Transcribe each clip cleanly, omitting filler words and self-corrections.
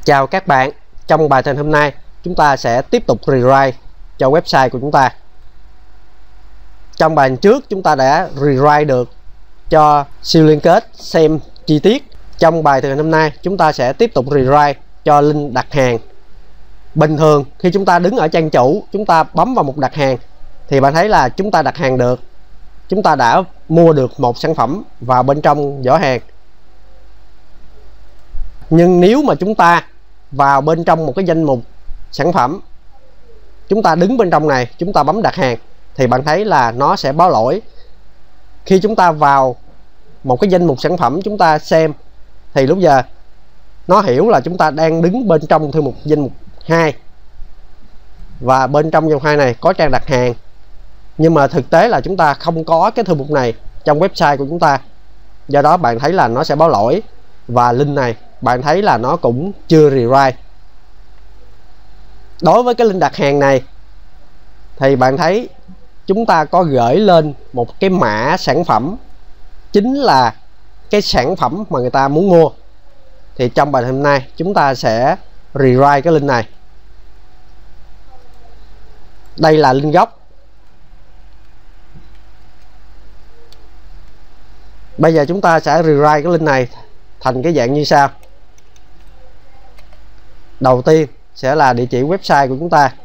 Chào các bạn, trong bài trình hôm nay chúng ta sẽ tiếp tục rewrite cho website của chúng ta. Trong bài trước chúng ta đã rewrite được cho siêu liên kết xem chi tiết. Trong bài thực hành hôm nay chúng ta sẽ tiếp tục rewrite cho link đặt hàng. Bình thường khi chúng ta đứng ở trang chủ, chúng ta bấm vào mục đặt hàng thì bạn thấy là chúng ta đặt hàng được. Chúng ta đã mua được một sản phẩm vào bên trong giỏ hàng. Nhưng nếu mà chúng ta vào bên trong một cái danh mục sản phẩm, chúng ta đứng bên trong này, chúng ta bấm đặt hàng thì bạn thấy là nó sẽ báo lỗi. Khi chúng ta vào một cái danh mục sản phẩm chúng ta xem thì lúc giờ nó hiểu là chúng ta đang đứng bên trong thư mục danh mục 2 và bên trong danh mục 2 này có trang đặt hàng, nhưng mà thực tế là chúng ta không có cái thư mục này trong website của chúng ta. Do đó bạn thấy là nó sẽ báo lỗi và link này bạn thấy là nó cũng chưa rewrite. Đối với cái link đặt hàng này thì bạn thấy chúng ta có gửi lên một cái mã sản phẩm, chính là cái sản phẩm mà người ta muốn mua. Thì trong bài hôm nay chúng ta sẽ rewrite cái link này. Đây là link gốc. Bây giờ chúng ta sẽ rewrite cái link này thành cái dạng như sau. Đầu tiên sẽ là địa chỉ website của chúng ta.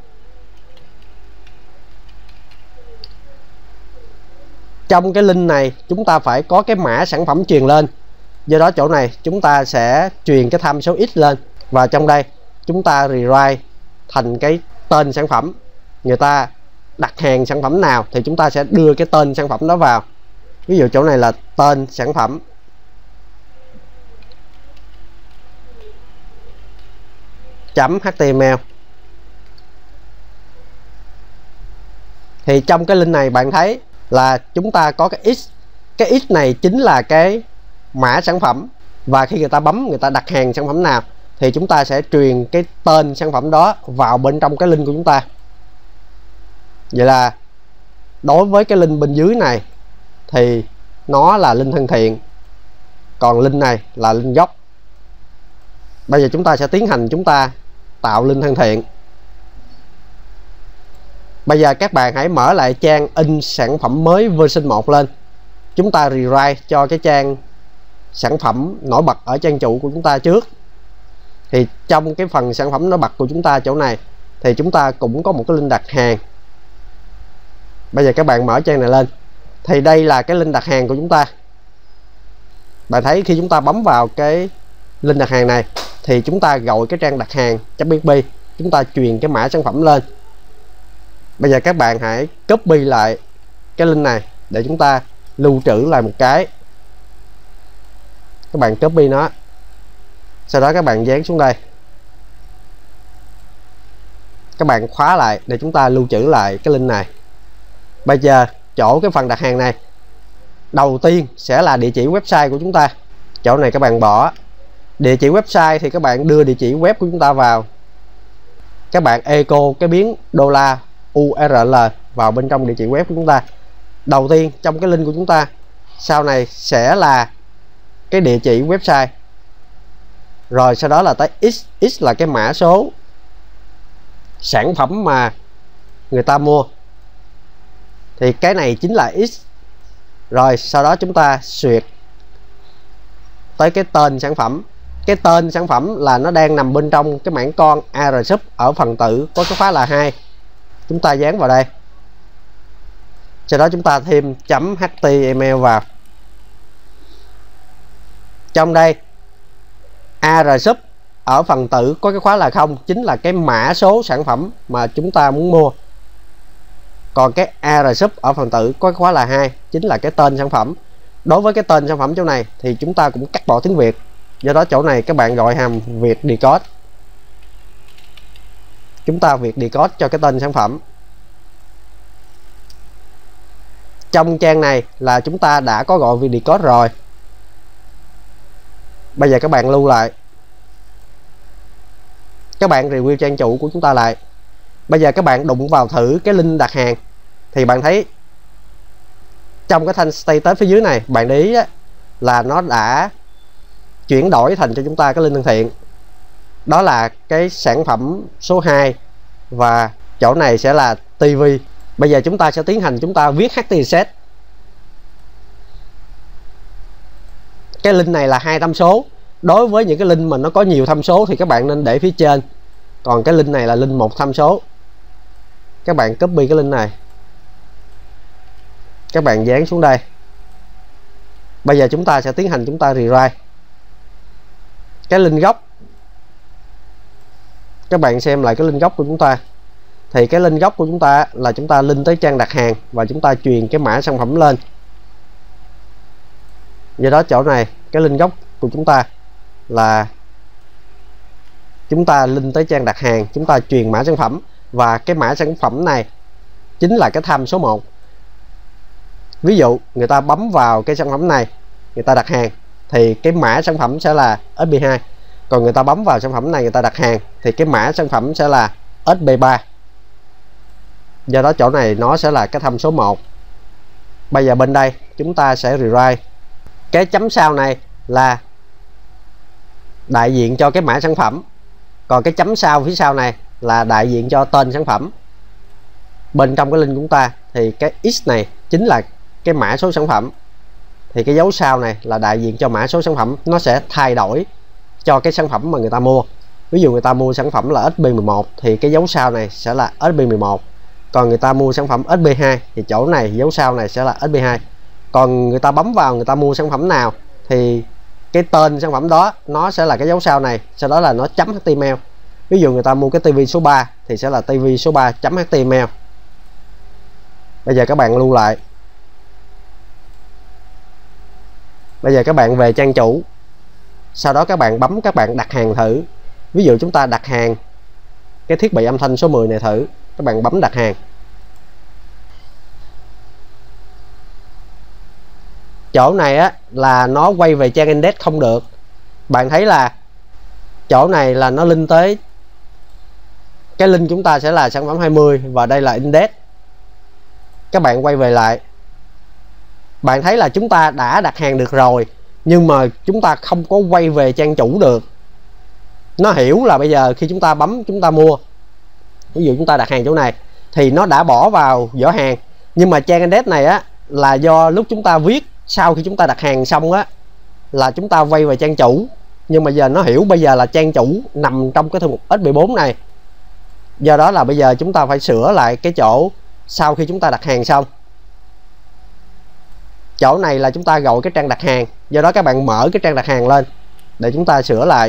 Trong cái link này chúng ta phải có cái mã sản phẩm truyền lên. Do đó chỗ này chúng ta sẽ truyền cái tham số x lên. Và trong đây chúng ta rewrite thành cái tên sản phẩm. Người ta đặt hàng sản phẩm nào thì chúng ta sẽ đưa cái tên sản phẩm đó vào. Ví dụ chỗ này là tên sản phẩm. .html. Thì trong cái link này bạn thấy là chúng ta có cái x. Cái x này chính là cái mã sản phẩm. Và khi người ta bấm, người ta đặt hàng sản phẩm nào thì chúng ta sẽ truyền cái tên sản phẩm đó vào bên trong cái link của chúng ta. Vậy là đối với cái link bên dưới này thì nó là link thân thiện, còn link này là link gốc. Bây giờ chúng ta sẽ tiến hành chúng ta tạo link thân thiện. Bây giờ các bạn hãy mở lại trang in sản phẩm mới version 1 lên. Chúng ta rewrite cho cái trang sản phẩm nổi bật ở trang chủ của chúng ta trước. Thì trong cái phần sản phẩm nổi bật của chúng ta chỗ này thì chúng ta cũng có một cái link đặt hàng. Bây giờ các bạn mở trang này lên thì đây là cái link đặt hàng của chúng ta. Bạn thấy khi chúng ta bấm vào cái link đặt hàng này thì chúng ta gọi cái trang đặt hàng.php, chúng ta truyền cái mã sản phẩm lên. Bây giờ các bạn hãy copy lại cái link này để chúng ta lưu trữ lại một cái. Các bạn copy nó, sau đó các bạn dán xuống đây, các bạn khóa lại để chúng ta lưu trữ lại cái link này. Bây giờ chỗ cái phần đặt hàng này, đầu tiên sẽ là địa chỉ website của chúng ta. Chỗ này các bạn bỏ địa chỉ website thì các bạn đưa địa chỉ web của chúng ta vào. Các bạn echo cái biến $URL vào bên trong địa chỉ web của chúng ta. Đầu tiên trong cái link của chúng ta, sau này sẽ là cái địa chỉ website. Rồi sau đó là tới x là cái mã số sản phẩm mà người ta mua. Thì cái này chính là x. Rồi sau đó chúng ta duyệt tới cái tên sản phẩm. Cái tên sản phẩm là nó đang nằm bên trong cái mảng con ARSUB ở phần tử có cái khóa là 2. Chúng ta dán vào đây. Sau đó chúng ta thêm .html vào. Trong đây ARSUB ở phần tử có cái khóa là 0 chính là cái mã số sản phẩm mà chúng ta muốn mua. Còn cái ARSUB ở phần tử có cái khóa là 2 chính là cái tên sản phẩm. Đối với cái tên sản phẩm chỗ này thì chúng ta cũng cắt bỏ tiếng Việt. Do đó chỗ này các bạn gọi hàm Việt decode. Chúng ta Việt decode cho cái tên sản phẩm. Trong trang này là chúng ta đã có gọi Việt decode rồi. Bây giờ các bạn lưu lại. Các bạn review trang chủ của chúng ta lại. Bây giờ các bạn đụng vào thử cái link đặt hàng thì bạn thấy trong cái thanh status phía dưới này, bạn để ý là nó đã chuyển đổi thành cho chúng ta cái link thân thiện. đó là cái sản phẩm số 2 và chỗ này sẽ là TV. Bây giờ chúng ta sẽ tiến hành chúng ta viết https. Cái link này là 2 tham số. Đối với những cái link mà nó có nhiều tham số thì các bạn nên để phía trên, còn cái link này là link 1 tham số. Các bạn copy cái link này, các bạn dán xuống đây. Bây giờ chúng ta sẽ tiến hành chúng ta rewrite cái link gốc. Các bạn xem lại cái link gốc của chúng ta, thì cái link gốc của chúng ta là chúng ta link tới trang đặt hàng và chúng ta truyền cái mã sản phẩm lên. Do đó chỗ này cái link gốc của chúng ta là chúng ta link tới trang đặt hàng, chúng ta truyền mã sản phẩm, và cái mã sản phẩm này chính là cái tham số 1. Ví dụ người ta bấm vào cái sản phẩm này, người ta đặt hàng thì cái mã sản phẩm sẽ là SB2. Còn người ta bấm vào sản phẩm này, người ta đặt hàng thì cái mã sản phẩm sẽ là SB3. Do đó chỗ này nó sẽ là cái tham số 1. Bây giờ bên đây chúng ta sẽ rewrite cái chấm sau này là đại diện cho cái mã sản phẩm, còn cái chấm sau phía sau này là đại diện cho tên sản phẩm. Bên trong cái link của chúng ta thì cái X này chính là cái mã số sản phẩm, thì cái dấu sau này là đại diện cho mã số sản phẩm. Nó sẽ thay đổi cho cái sản phẩm mà người ta mua. Ví dụ người ta mua sản phẩm là SB11 thì cái dấu sau này sẽ là SB11. Còn người ta mua sản phẩm SB2 thì chỗ này dấu sau này sẽ là SB2. Còn người ta bấm vào người ta mua sản phẩm nào thì cái tên sản phẩm đó nó sẽ là cái dấu sau này, sau đó là nó chấm HTML. Ví dụ người ta mua cái TV số 3 thì sẽ là TV số 3 chấm HTML. Bây giờ các bạn lưu lại. Bây giờ các bạn về trang chủ, sau đó các bạn bấm, các bạn đặt hàng thử. Ví dụ chúng ta đặt hàng cái thiết bị âm thanh số 10 này thử, các bạn bấm đặt hàng. Chỗ này á là nó quay về trang index không được. Bạn thấy là chỗ này là nó link tới cái link chúng ta sẽ là sản phẩm 20 và đây là index. Các bạn quay về lại, bạn thấy là chúng ta đã đặt hàng được rồi, nhưng mà chúng ta không có quay về trang chủ được. Nó hiểu là bây giờ khi chúng ta bấm chúng ta mua, ví dụ chúng ta đặt hàng chỗ này thì nó đã bỏ vào giỏ hàng, nhưng mà trang index này á là do lúc chúng ta viết sau khi chúng ta đặt hàng xong á là chúng ta quay về trang chủ, nhưng mà giờ nó hiểu bây giờ là trang chủ nằm trong cái thư mục SB4 này. Do đó là bây giờ chúng ta phải sửa lại cái chỗ sau khi chúng ta đặt hàng xong. Chỗ này là chúng ta gọi cái trang đặt hàng, do đó các bạn mở cái trang đặt hàng lên để chúng ta sửa lại.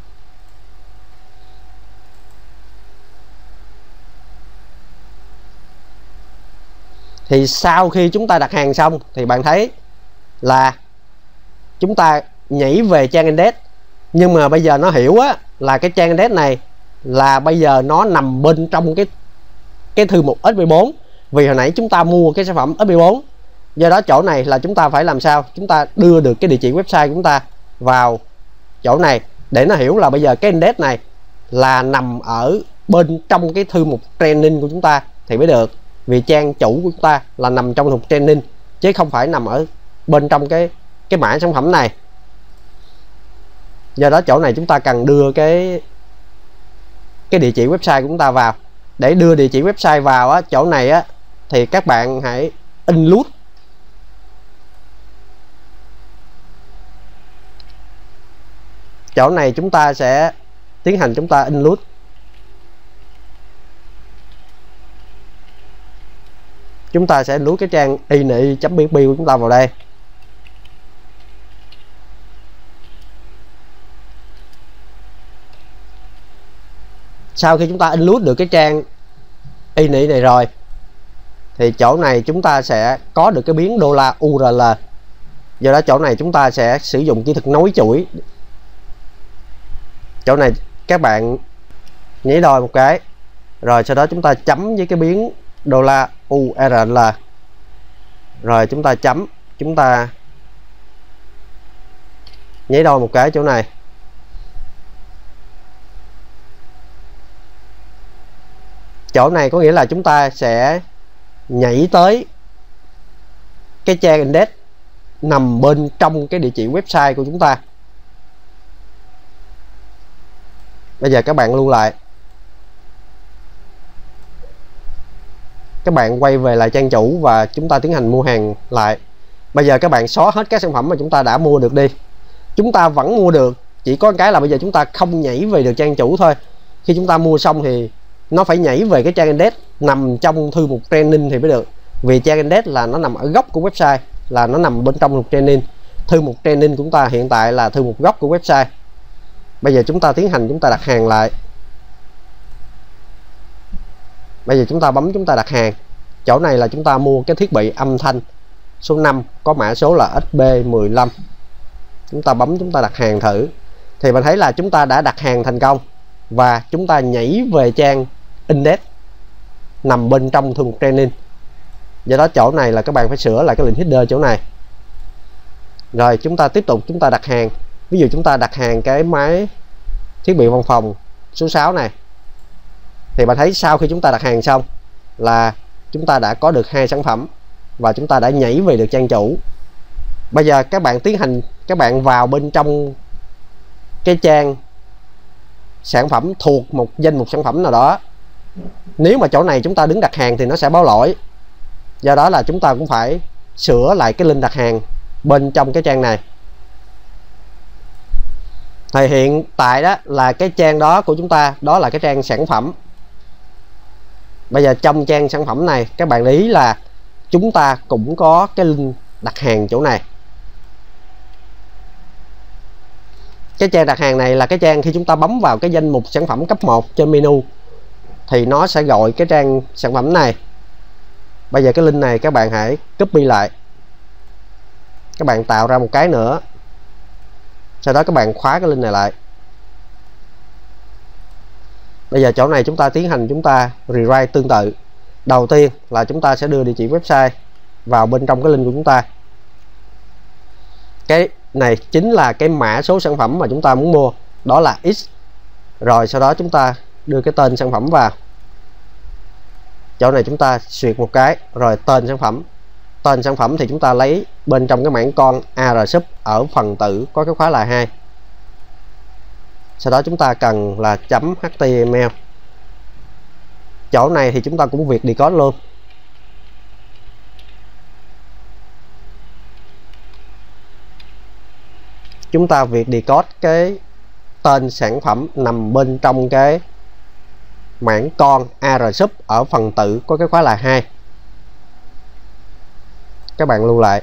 Thì sau khi chúng ta đặt hàng xong thì bạn thấy là chúng ta nhảy về trang index, nhưng mà bây giờ nó hiểu á là cái trang index này là bây giờ nó nằm bên trong cái thư mục SB4, vì hồi nãy chúng ta mua cái sản phẩm SB4. Do đó chỗ này là chúng ta phải làm sao chúng ta đưa được cái địa chỉ website của chúng ta vào chỗ này để nó hiểu là bây giờ cái index này là nằm ở bên trong cái thư mục training của chúng ta thì mới được. Vì trang chủ của chúng ta là nằm trong thư mục training chứ không phải nằm ở bên trong cái mã sản phẩm này. Do đó chỗ này chúng ta cần đưa cái địa chỉ website của chúng ta vào. Để đưa địa chỉ website vào á, chỗ này á thì các bạn hãy include. Chỗ này chúng ta sẽ tiến hành chúng ta include. Chúng ta sẽ include cái trang ini.php của chúng ta vào đây. Sau khi chúng ta include được cái trang ini này rồi thì chỗ này chúng ta sẽ có được cái biến $URL. Do đó chỗ này chúng ta sẽ sử dụng kỹ thuật nối chuỗi. Chỗ này các bạn nhảy đôi một cái, rồi sau đó chúng ta chấm với cái biến $URL, rồi chúng ta chấm, chúng ta nhảy đôi một cái chỗ này. Chỗ này có nghĩa là chúng ta sẽ nhảy tới cái trang index nằm bên trong cái địa chỉ website của chúng ta. Bây giờ các bạn lưu lại, các bạn quay về lại trang chủ và chúng ta tiến hành mua hàng lại. Bây giờ các bạn xóa hết các sản phẩm mà chúng ta đã mua được đi. Chúng ta vẫn mua được, chỉ có cái là bây giờ chúng ta không nhảy về được trang chủ thôi. Khi chúng ta mua xong thì nó phải nhảy về cái trang index nằm trong thư mục training thì mới được. Vì trang index là nó nằm ở góc của website, là nó nằm bên trong mục training. Thư mục training của chúng ta hiện tại là thư mục góc của website. Bây giờ chúng ta tiến hành chúng ta đặt hàng lại. Bây giờ chúng ta bấm chúng ta đặt hàng. Chỗ này là chúng ta mua cái thiết bị âm thanh số 5 có mã số là SB15. Chúng ta bấm chúng ta đặt hàng thử. Thì bạn thấy là chúng ta đã đặt hàng thành công và chúng ta nhảy về trang index nằm bên trong thư mục training. Do đó chỗ này là các bạn phải sửa lại cái link header chỗ này. Rồi chúng ta tiếp tục chúng ta đặt hàng. Ví dụ chúng ta đặt hàng cái máy thiết bị văn phòng số 6 này. Thì bạn thấy sau khi chúng ta đặt hàng xong là chúng ta đã có được 2 sản phẩm và chúng ta đã nhảy về được trang chủ. Bây giờ các bạn tiến hành, các bạn vào bên trong cái trang sản phẩm thuộc một danh mục sản phẩm nào đó. Nếu mà chỗ này chúng ta đứng đặt hàng thì nó sẽ báo lỗi. Do đó là chúng ta cũng phải sửa lại cái link đặt hàng bên trong cái trang này. Thì hiện tại đó là cái trang đó của chúng ta, đó là cái trang sản phẩm. Bây giờ trong trang sản phẩm này các bạn để ý là chúng ta cũng có cái link đặt hàng chỗ này. Cái trang đặt hàng này là cái trang khi chúng ta bấm vào cái danh mục sản phẩm cấp 1 trên menu thì nó sẽ gọi cái trang sản phẩm này. Bây giờ cái link này các bạn hãy copy lại. Các bạn tạo ra một cái nữa. Sau đó các bạn khóa cái link này lại. Bây giờ chỗ này chúng ta tiến hành chúng ta rewrite tương tự. Đầu tiên là chúng ta sẽ đưa địa chỉ website vào bên trong cái link của chúng ta. Cái này chính là cái mã số sản phẩm mà chúng ta muốn mua, đó là X. Rồi sau đó chúng ta đưa cái tên sản phẩm vào. Chỗ này chúng ta duyệt một cái, rồi tên sản phẩm. Tên sản phẩm thì chúng ta lấy bên trong cái mảng con ARSUB ở phần tử có cái khóa là 2. Sau đó chúng ta cần là .html. Chỗ này thì chúng ta cũng việc decode luôn. Chúng ta việc decode cái tên sản phẩm nằm bên trong cái mảng con ARSUB ở phần tử có cái khóa là 2. Các bạn lưu lại.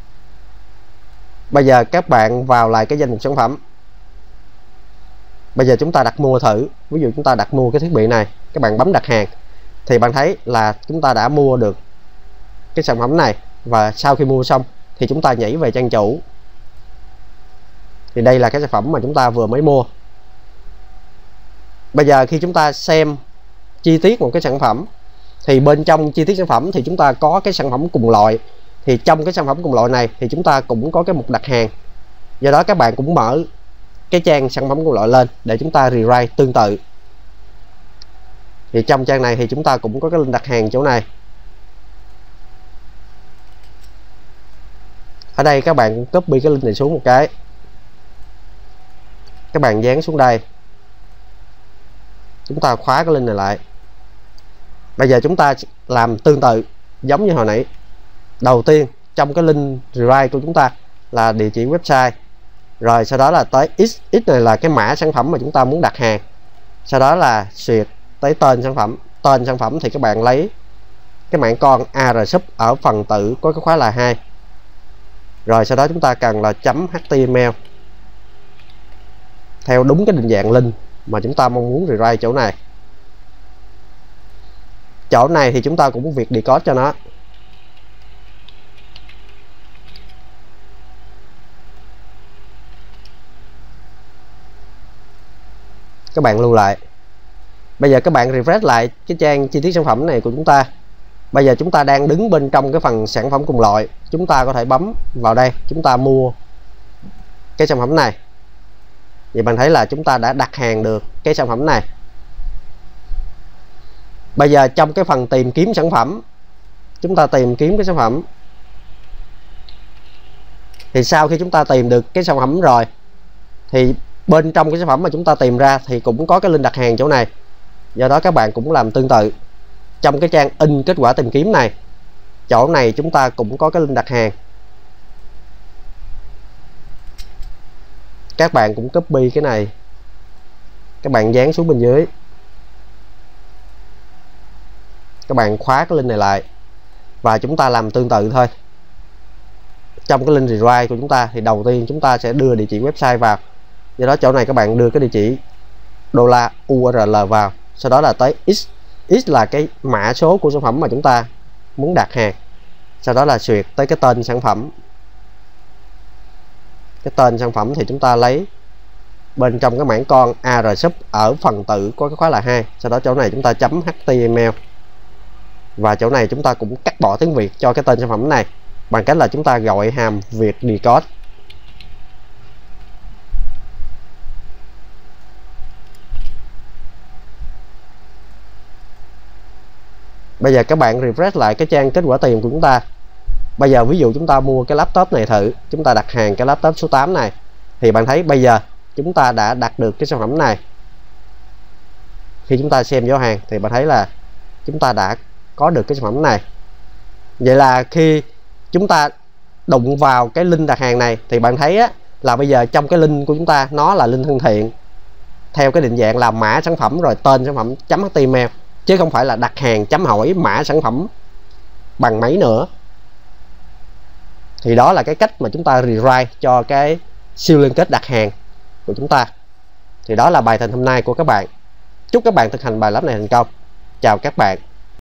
Bây giờ các bạn vào lại cái danh mục sản phẩm. Bây giờ chúng ta đặt mua thử. Ví dụ chúng ta đặt mua cái thiết bị này, các bạn bấm đặt hàng thì bạn thấy là chúng ta đã mua được cái sản phẩm này. Và sau khi mua xong thì chúng ta nhảy về trang chủ. Thì đây là cái sản phẩm mà chúng ta vừa mới mua. Bây giờ khi chúng ta xem chi tiết một cái sản phẩm thì bên trong chi tiết sản phẩm thì chúng ta có cái sản phẩm cùng loại. Thì trong cái sản phẩm cùng loại này thì chúng ta cũng có cái mục đặt hàng. Do đó các bạn cũng mở cái trang sản phẩm cùng loại lên để chúng ta rewrite tương tự. Thì trong trang này thì chúng ta cũng có cái link đặt hàng chỗ này. Ở đây các bạn copy cái link này xuống một cái. Các bạn dán xuống đây. Chúng ta khóa cái link này lại. Bây giờ chúng ta làm tương tự giống như hồi nãy. Đầu tiên trong cái link rewrite của chúng ta là địa chỉ website. Rồi sau đó là tới X này là cái mã sản phẩm mà chúng ta muốn đặt hàng. Sau đó là duyệt tới tên sản phẩm. Tên sản phẩm thì các bạn lấy cái mảng con ARSUB ở phần tử có cái khóa là 2. Rồi sau đó chúng ta cần là .html theo đúng cái định dạng link mà chúng ta mong muốn rewrite chỗ này. Chỗ này thì chúng ta cũng việc decode cho nó. Các bạn lưu lại. Bây giờ các bạn refresh lại cái trang chi tiết sản phẩm này của chúng ta. Bây giờ chúng ta đang đứng bên trong cái phần sản phẩm cùng loại. Chúng ta có thể bấm vào đây, chúng ta mua cái sản phẩm này. Vậy bạn thấy là chúng ta đã đặt hàng được cái sản phẩm này. Bây giờ trong cái phần tìm kiếm sản phẩm, chúng ta tìm kiếm cái sản phẩm. Thì sau khi chúng ta tìm được cái sản phẩm rồi thì Bên trong cái sản phẩm mà chúng ta tìm ra thì cũng có cái link đặt hàng chỗ này, do đó các bạn cũng làm tương tự. Trong cái trang in kết quả tìm kiếm này, chỗ này chúng ta cũng có cái link đặt hàng. Các bạn cũng copy cái này, các bạn dán xuống bên dưới, các bạn khóa cái link này lại và chúng ta làm tương tự thôi. Trong cái link rewrite của chúng ta thì đầu tiên chúng ta sẽ đưa địa chỉ website vào, do đó chỗ này các bạn đưa cái địa chỉ $URL vào, sau đó là tới x là cái mã số của sản phẩm mà chúng ta muốn đặt hàng, sau đó là duyệt tới cái tên sản phẩm. Cái tên sản phẩm thì chúng ta lấy bên trong cái mảng con ARSUB ở phần tử có cái khóa là 2, sau đó chỗ này chúng ta chấm HTML và chỗ này chúng ta cũng cắt bỏ tiếng Việt cho cái tên sản phẩm này bằng cách là chúng ta gọi hàm Việt decode. Bây giờ các bạn refresh lại cái trang kết quả tìm của chúng ta. Bây giờ ví dụ chúng ta mua cái laptop này thử, chúng ta đặt hàng cái laptop số 8 này, thì bạn thấy bây giờ chúng ta đã đặt được cái sản phẩm này. Khi chúng ta xem giỏ hàng thì bạn thấy là chúng ta đã có được cái sản phẩm này. Vậy là khi chúng ta đụng vào cái link đặt hàng này thì bạn thấy á, là bây giờ trong cái link của chúng ta nó là link thân thiện theo cái định dạng là mã sản phẩm rồi tên sản phẩm chấm HTML, chứ không phải là đặt hàng chấm hỏi mã sản phẩm bằng mấy nữa. Thì đó là cái cách mà chúng ta rewrite cho cái siêu liên kết đặt hàng của chúng ta. Thì đó là bài tập hôm nay của các bạn. Chúc các bạn thực hành bài lab này thành công. Chào các bạn.